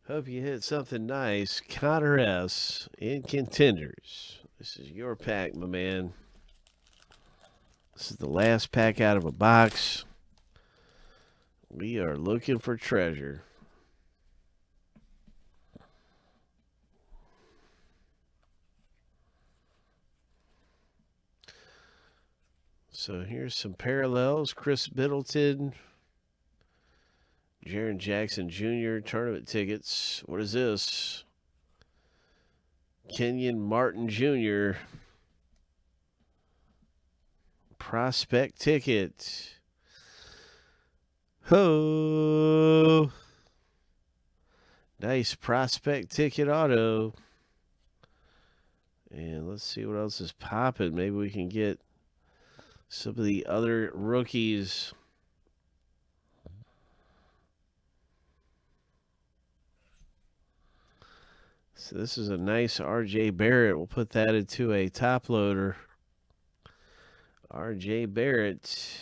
Hope you hit something nice. Connor S. in Contenders. This is your pack, my man. This is the last pack out of a box. We are looking for treasure. So here's some parallels. Chris Middleton, Jaren Jackson Jr. tournament tickets. What is this? Kenyon Martin Jr. prospect ticket. Ho! Nice prospect ticket auto. And let's see what else is popping. Maybe we can get some of the other rookies. So this is a nice R.J. Barrett. We'll put that into a top loader. R.J. Barrett.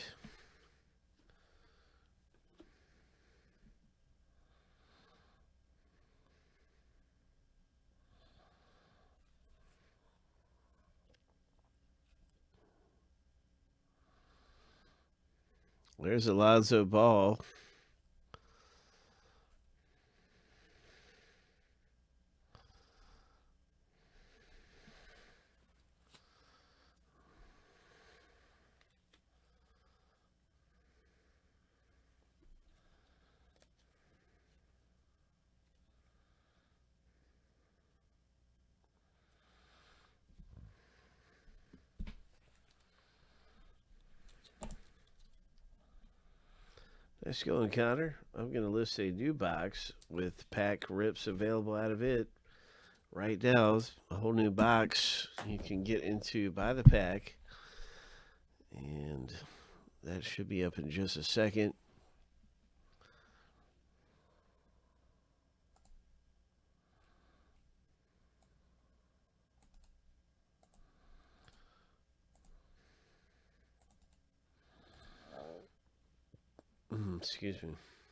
There's Alonzo Ball. Nice going, Connor. I'm going to list a new box with pack rips available out of it. Right now, a whole new box you can get into by the pack. And that should be up in just a second. Excuse me.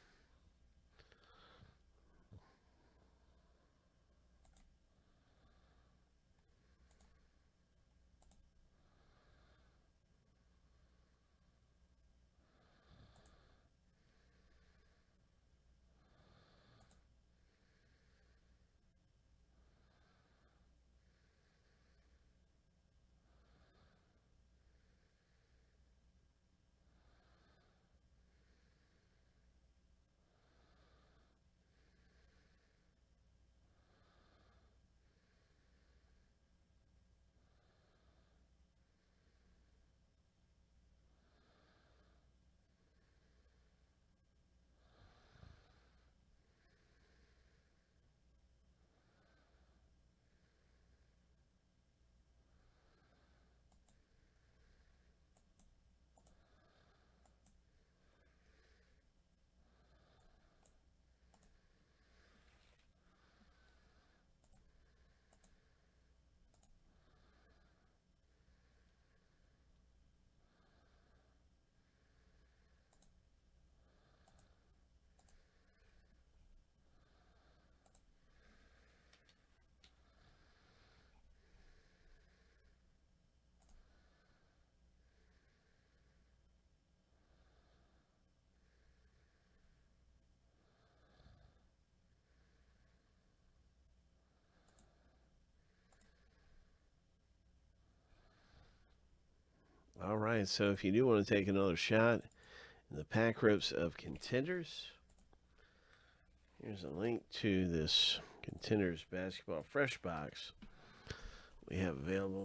All right, so if you do want to take another shot in the pack rips of Contenders, here's a link to this Contenders Basketball Fresh Box we have available.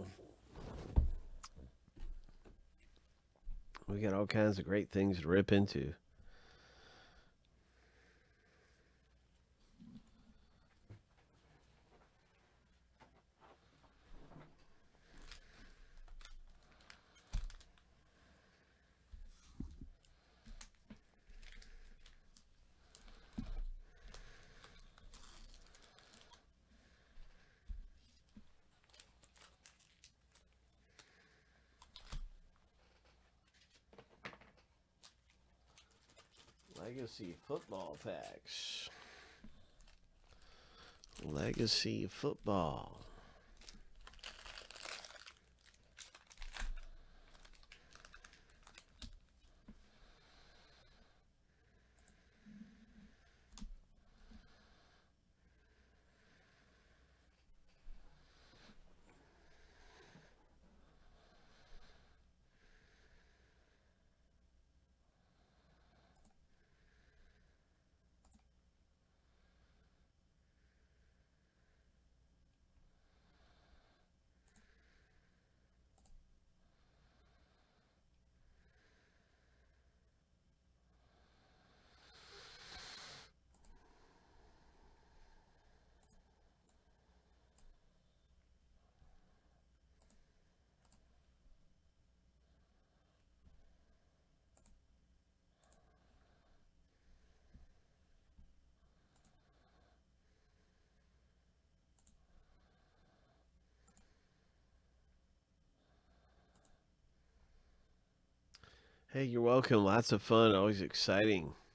We got all kinds of great things to rip into. Legacy football packs. Legacy football. Hey, you're welcome. Lots of fun. Always exciting.